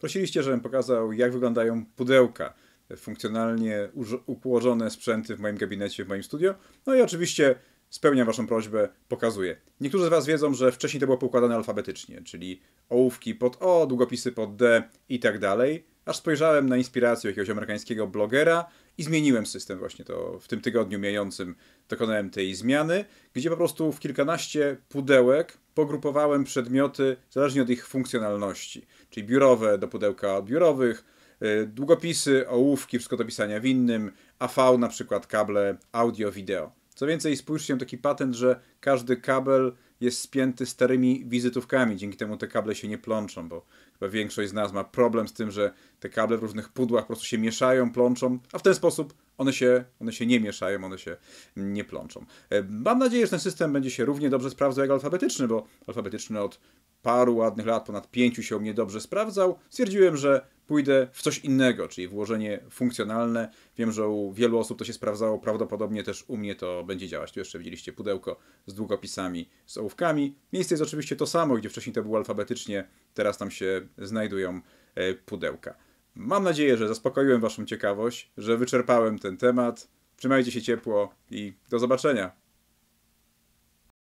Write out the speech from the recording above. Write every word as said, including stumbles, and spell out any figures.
Prosiliście, żebym pokazał, jak wyglądają pudełka, funkcjonalnie ułożone sprzęty w moim gabinecie, w moim studio. No i oczywiście spełniam waszą prośbę, pokazuję. Niektórzy z was wiedzą, że wcześniej to było poukładane alfabetycznie, czyli ołówki pod O, długopisy pod D i tak dalej. Aż spojrzałem na inspirację jakiegoś amerykańskiego blogera i zmieniłem system właśnie to w tym tygodniu mijającym. Dokonałem tej zmiany, gdzie po prostu w kilkanaście pudełek pogrupowałem przedmioty zależnie od ich funkcjonalności. Czyli biurowe do pudełka od biurowych, długopisy, ołówki, wszystko do pisania w innym, A V na przykład kable audio, wideo. Co więcej, spójrzcie, mam taki patent, że każdy kabel jest spięty starymi wizytówkami. Dzięki temu te kable się nie plączą, bo chyba większość z nas ma problem z tym, że te kable w różnych pudłach po prostu się mieszają, plączą, a w ten sposób one się, one się nie mieszają, one się nie plączą. Mam nadzieję, że ten system będzie się równie dobrze sprawdzał jak alfabetyczny, bo alfabetyczny od paru ładnych lat, ponad pięciu się u mnie dobrze sprawdzał. Stwierdziłem, że pójdę w coś innego, czyli włożenie funkcjonalne. Wiem, że u wielu osób to się sprawdzało, prawdopodobnie też u mnie to będzie działać. Tu jeszcze widzieliście pudełko z długopisami, z ołówkami. Miejsce jest oczywiście to samo, gdzie wcześniej to było alfabetycznie, teraz tam się znajdują pudełka. Mam nadzieję, że zaspokoiłem waszą ciekawość, że wyczerpałem ten temat. Trzymajcie się ciepło i do zobaczenia.